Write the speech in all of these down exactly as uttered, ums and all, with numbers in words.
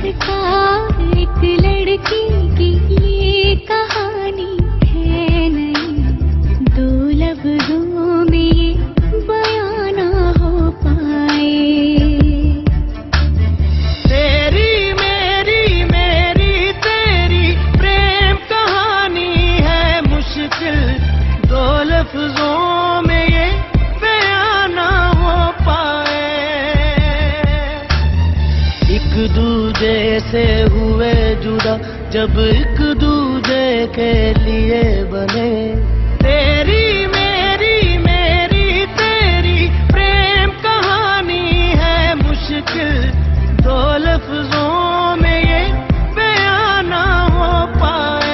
लड़का एक लड़की की ये कहानी है नहीं, दो लफ्जों में ये बयां ना हो पाए। तेरी मेरी मेरी तेरी प्रेम कहानी है मुश्किल, दो लफ्जों में ये बयां ना हो पाए। एक दूजे से हुए जुदा जब एक दूजे के लिए बने, तेरी मेरी मेरी तेरी प्रेम कहानी है मुश्किल, दो लफ्जों में ये बयां ना हो पाए।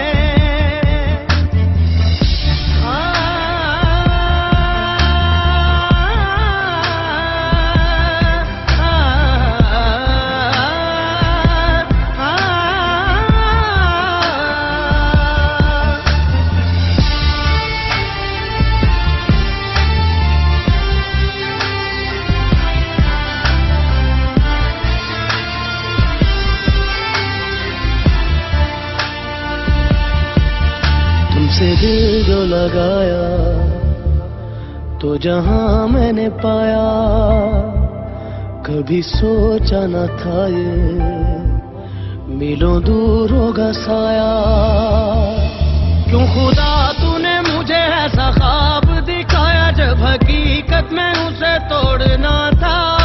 तुमसे दिल जो लगाया तो जहां मैंने पाया, कभी सोचा न था ये मिलों दूर होगा साया। क्यों खुदा तूने मुझे ऐसा ख्वाब दिखाया जब हकीकत में उसे तोड़ना था।